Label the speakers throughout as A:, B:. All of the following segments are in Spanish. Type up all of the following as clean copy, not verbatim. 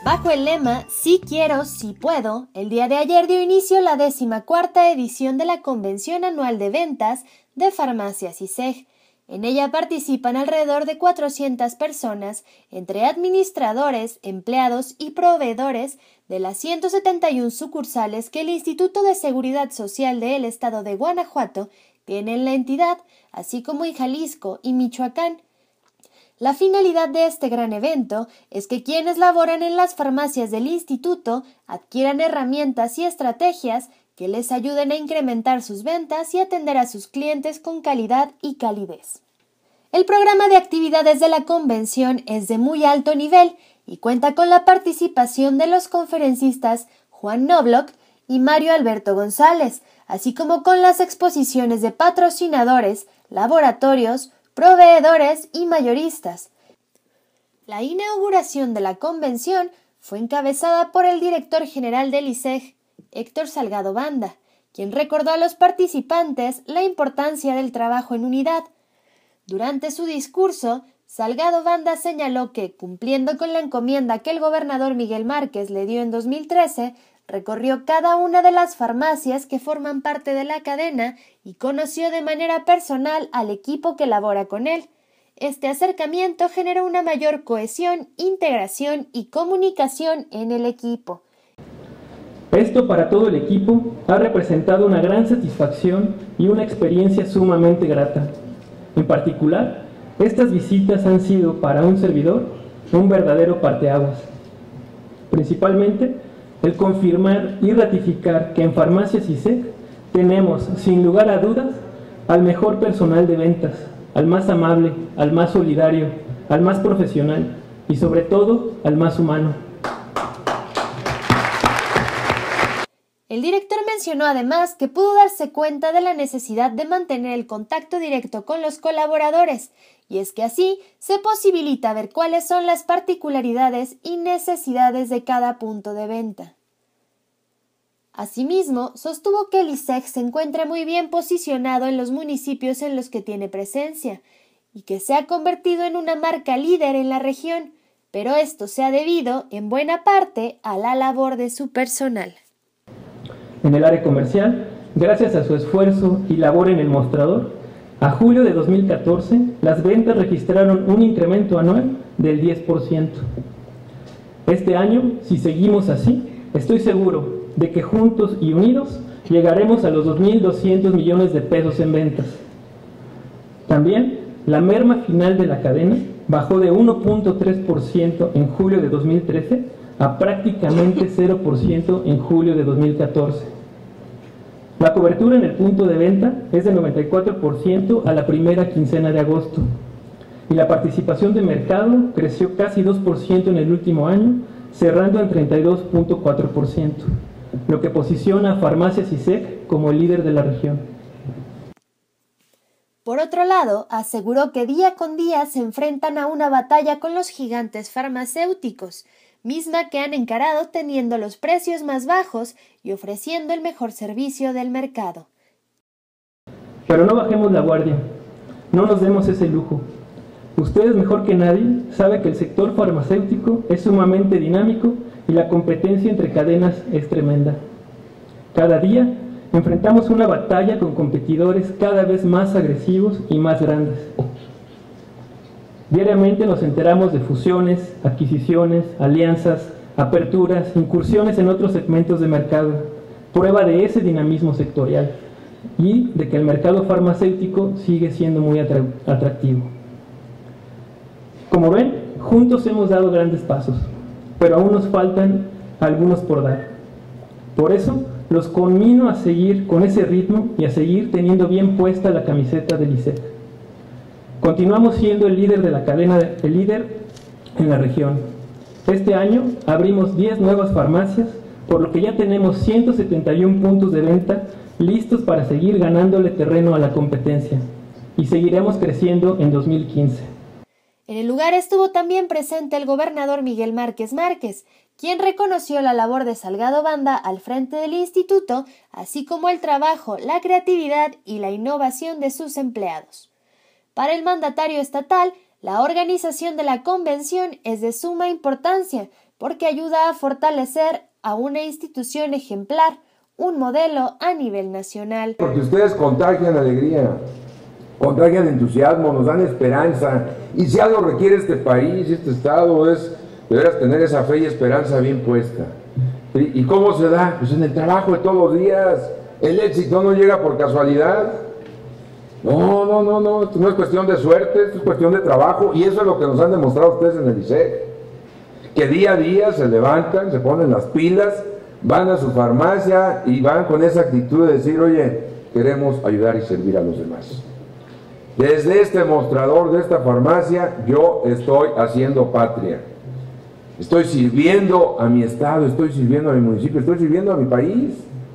A: Bajo el lema Sí quiero, sí puedo, el día de ayer dio inicio la 14ª edición de la Convención Anual de Ventas de Farmacias ISEG. En ella participan alrededor de 400 personas, entre administradores, empleados y proveedores de las 171 sucursales que el Instituto de Seguridad Social del Estado de Guanajuato tiene en la entidad, así como en Jalisco y Michoacán. La finalidad de este gran evento es que quienes laboran en las farmacias del instituto adquieran herramientas y estrategias que les ayuden a incrementar sus ventas y atender a sus clientes con calidad y calidez. El programa de actividades de la convención es de muy alto nivel y cuenta con la participación de los conferencistas Juan Knobloch y Mario Alberto González, así como con las exposiciones de patrocinadores, laboratorios, proveedores y mayoristas. La inauguración de la convención fue encabezada por el director general del ISEG, Héctor Salgado Banda, quien recordó a los participantes la importancia del trabajo en unidad. Durante su discurso, Salgado Banda señaló que, cumpliendo con la encomienda que el gobernador Miguel Márquez le dio en 2013, recorrió cada una de las farmacias que forman parte de la cadena y conoció de manera personal al equipo que labora con él. Este acercamiento generó una mayor cohesión, integración y comunicación en el equipo.
B: Esto para todo el equipo ha representado una gran satisfacción y una experiencia sumamente grata. En particular, estas visitas han sido para un servidor un verdadero parteaguas. Principalmente, el confirmar y ratificar que en Farmacias ISEG tenemos, sin lugar a dudas, al mejor personal de ventas, al más amable, al más solidario, al más profesional y sobre todo al más humano.
A: El director mencionó además que pudo darse cuenta de la necesidad de mantener el contacto directo con los colaboradores, y es que así se posibilita ver cuáles son las particularidades y necesidades de cada punto de venta. Asimismo, sostuvo que el ISEG se encuentra muy bien posicionado en los municipios en los que tiene presencia, y que se ha convertido en una marca líder en la región, pero esto se ha debido, en buena parte, a la labor de su personal.
B: En el área comercial, gracias a su esfuerzo y labor en el mostrador, a julio de 2014 las ventas registraron un incremento anual del 10%. Este año, si seguimos así, estoy seguro de que juntos y unidos llegaremos a los 2.200 millones de pesos en ventas. También, la merma final de la cadena bajó de 1.3% en julio de 2013 a prácticamente 0% en julio de 2014. La cobertura en el punto de venta es de 94% a la primera quincena de agosto, y la participación de mercado creció casi 2% en el último año, cerrando en 32.4%, lo que posiciona a Farmacias ISEG como el líder de la región.
A: Por otro lado, aseguró que día con día se enfrentan a una batalla con los gigantes farmacéuticos, misma que han encarado teniendo los precios más bajos y ofreciendo el mejor servicio del mercado.
B: Pero no bajemos la guardia, no nos demos ese lujo. Ustedes mejor que nadie saben que el sector farmacéutico es sumamente dinámico y la competencia entre cadenas es tremenda. Cada día enfrentamos una batalla con competidores cada vez más agresivos y más grandes. Diariamente nos enteramos de fusiones, adquisiciones, alianzas, aperturas, incursiones en otros segmentos de mercado, prueba de ese dinamismo sectorial y de que el mercado farmacéutico sigue siendo muy atractivo. Como ven, juntos hemos dado grandes pasos, pero aún nos faltan algunos por dar. Por eso, los conmino a seguir con ese ritmo y a seguir teniendo bien puesta la camiseta del ISEG. Continuamos siendo el líder de la cadena, el líder en la región. Este año abrimos 10 nuevas farmacias, por lo que ya tenemos 171 puntos de venta listos para seguir ganándole terreno a la competencia, y seguiremos creciendo en 2015.
A: En el lugar estuvo también presente el gobernador Miguel Márquez Márquez, quien reconoció la labor de Salgado Banda al frente del instituto, así como el trabajo, la creatividad y la innovación de sus empleados. Para el mandatario estatal, la organización de la convención es de suma importancia, porque ayuda a fortalecer a una institución ejemplar, un modelo a nivel nacional.
C: Porque ustedes contagian alegría, contagian entusiasmo, nos dan esperanza, y si algo requiere este país, este estado, es deberás tener esa fe y esperanza bien puesta. ¿Y cómo se da? Pues en el trabajo de todos los días. El éxito no llega por casualidad. No, esto no es cuestión de suerte, esto es cuestión de trabajo, y eso es lo que nos han demostrado ustedes en el ISEG, que día a día se levantan, se ponen las pilas, van a su farmacia y van con esa actitud de decir, oye, queremos ayudar y servir a los demás. Desde este mostrador de esta farmacia, yo estoy haciendo patria. Estoy sirviendo a mi estado, estoy sirviendo a mi municipio, estoy sirviendo a mi país.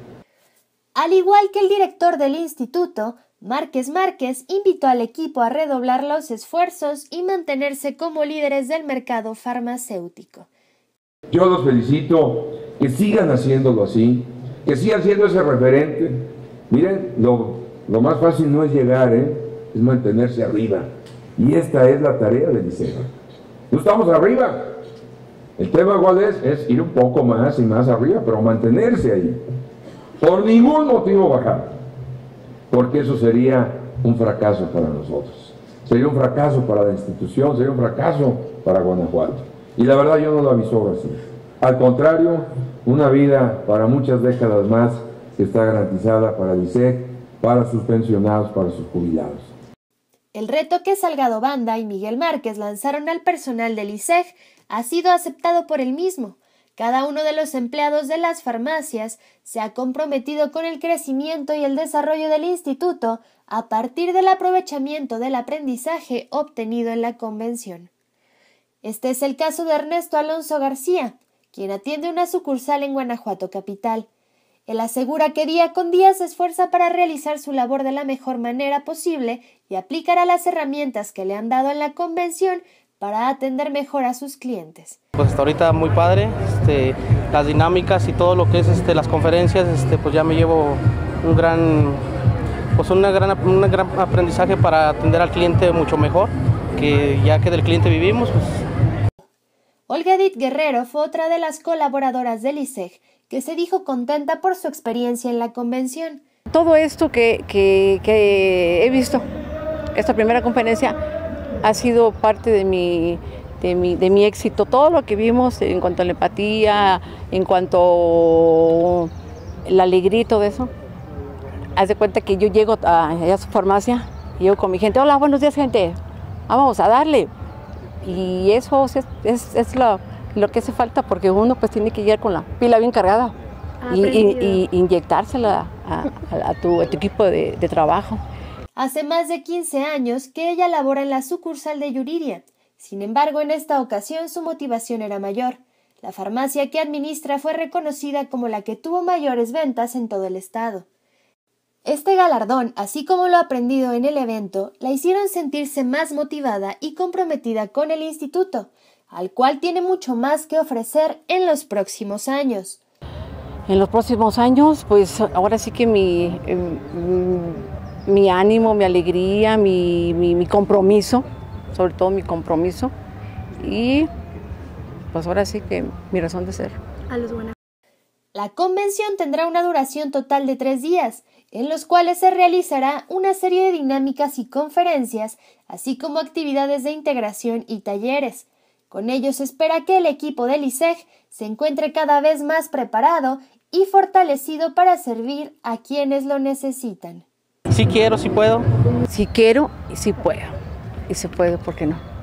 A: Al igual que el director del instituto, Márquez invitó al equipo a redoblar los esfuerzos y mantenerse como líderes del mercado farmacéutico.
C: Yo los felicito, que sigan haciéndolo así, que sigan siendo ese referente. Miren, lo más fácil no es llegar, es mantenerse arriba. Y esta es la tarea del ISEG. No estamos arriba. El tema igual es ir un poco más y más arriba, pero mantenerse ahí. Por ningún motivo bajar, porque eso sería un fracaso para nosotros. Sería un fracaso para la institución, sería un fracaso para Guanajuato. Y la verdad yo no lo aviso así. Al contrario, una vida para muchas décadas más que está garantizada para el ISEG, para sus pensionados, para sus jubilados.
A: El reto que Salgado Banda y Miguel Márquez lanzaron al personal del ISEG ha sido aceptado por el mismo. Cada uno de los empleados de las farmacias se ha comprometido con el crecimiento y el desarrollo del instituto a partir del aprovechamiento del aprendizaje obtenido en la convención. Este es el caso de Ernesto Alonso García, quien atiende una sucursal en Guanajuato capital. Él asegura que día con día se esfuerza para realizar su labor de la mejor manera posible y aplicará las herramientas que le han dado en la convención para atender mejor a sus clientes.
D: Pues hasta ahorita muy padre, las dinámicas y todo lo que es las conferencias, pues ya me llevo un gran aprendizaje para atender al cliente mucho mejor, que ya que del cliente vivimos. Pues.
A: Olga Edith Guerrero fue otra de las colaboradoras del ISEG, que se dijo contenta por su experiencia en la convención.
E: Todo esto que he visto, esta primera conferencia, ha sido parte de mi éxito. Todo lo que vimos en cuanto a la empatía, en cuanto a la alegría y todo eso. Haz de cuenta que yo llego a su farmacia, y llego con mi gente, hola, buenos días gente, vamos a darle. Y eso es lo que hace falta, porque uno pues tiene que llegar con la pila bien cargada y inyectársela a tu equipo de trabajo.
A: Hace más de 15 años que ella labora en la sucursal de Yuriria. Sin embargo, en esta ocasión su motivación era mayor. La farmacia que administra fue reconocida como la que tuvo mayores ventas en todo el estado. Este galardón, así como lo aprendido en el evento, la hicieron sentirse más motivada y comprometida con el instituto, al cual tiene mucho más que ofrecer en los próximos años.
E: En los próximos años, pues ahora sí que mi ánimo, mi alegría, mi compromiso, sobre todo mi compromiso, y pues ahora sí que mi razón de ser.
A: La convención tendrá una duración total de 3 días, en los cuales se realizará una serie de dinámicas y conferencias, así como actividades de integración y talleres. Con ello se espera que el equipo del ISEG se encuentre cada vez más preparado y fortalecido para servir a quienes lo necesitan.
D: Sí quiero, sí puedo.
E: Sí quiero y sí puedo. Y se puede, ¿por qué no?